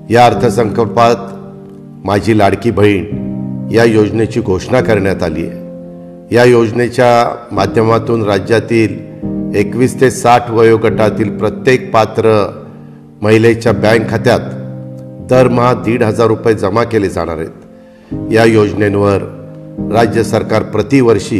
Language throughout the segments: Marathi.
या अर्थसंकल्पात माझी लाडकी बहीण या योजनेची घोषणा करण्यात आली आहे। या योजनेच्या माध्यमातून राज्यातील 21 ते 60 वयोगटातील प्रत्येक पात्र महिलेच्या बँक खात्यात दरमहा 1,500 रुपये जमा केले जाणार आहेत। या योजनेवर राज्य सरकार प्रतिवर्षी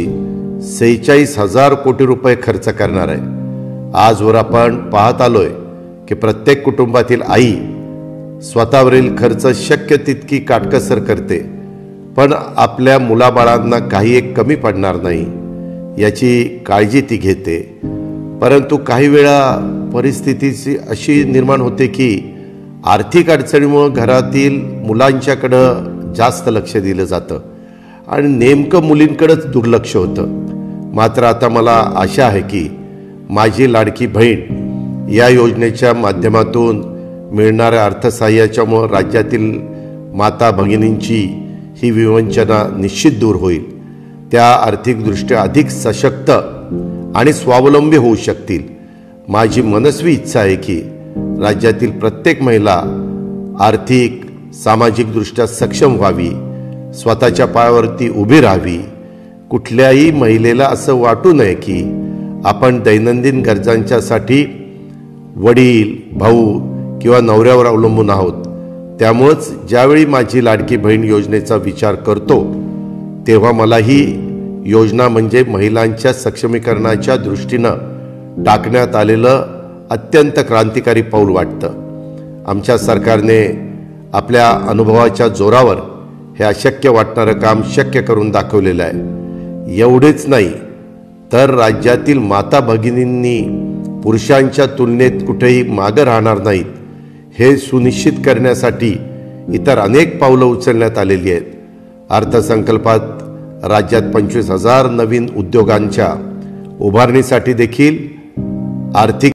46,000 कोटी रुपये खर्च करणार आहे। आजवर आपण पाहत आलोय की प्रत्येक कुटुंबातील आई स्वतःवरील खर्च शक्य तितकी काटकसर करते, पण आपल्या मुलाबाळांना काही एक कमी पडणार नाही याची काळजी ती घेते। परंतु काही वेळा परिस्थितीची अशी निर्माण होते की आर्थिक अडचणीमुळे घरातील मुलांच्याकडे जास्त लक्ष दिलं जातं आणि नेमकं मुलींकडेच दुर्लक्ष होतं। मात्र आता मला आशा आहे की माझी लाडकी बहीण या योजनेच्या माध्यमातून मिळणाऱ्या अर्थसहाय्याच्यामुळे राज्यातील माता भगिनींची ही विवंचना निश्चित दूर होईल। त्या आर्थिकदृष्ट्या अधिक सशक्त आणि स्वावलंबी होऊ शकतील। माझी मनस्वी इच्छा आहे की राज्यातील प्रत्येक महिला आर्थिक सामाजिकदृष्ट्या सक्षम व्हावी, स्वतःच्या पायावरती उभी राहावी। कुठल्याही महिलेला असं वाटू नये की आपण दैनंदिन गरजांच्यासाठी वडील, भाऊ किंवा नवऱ्यावर अवलंबून आहोत। त्यामुळेच ज्यावेळी माझी लाडकी बहीण योजनेचा विचार करतो तेव्हा मला ही योजना म्हणजे महिलांच्या सक्षमीकरणाच्या दृष्टीनं टाकण्यात आलेलं अत्यंत क्रांतिकारी पाऊल वाटतं। आमच्या सरकारने आपल्या अनुभवाच्या जोरावर हे अशक्य वाटणारं काम शक्य करून दाखवलेलं आहे। एवढेच नाही तर राज्यातील माता भगिनींनी पुरुषांच्या तुलनेत कुठेही मागे राहणार नाहीत हे सुनिश्चित करण्यासाठी इतर अनेक पावलं उचलण्यात आलेली आहेत। अर्थसंकल्पात राज्यात 25,000 नवीन उद्योगांच्या उभारणीसाठी देखील आर्थिक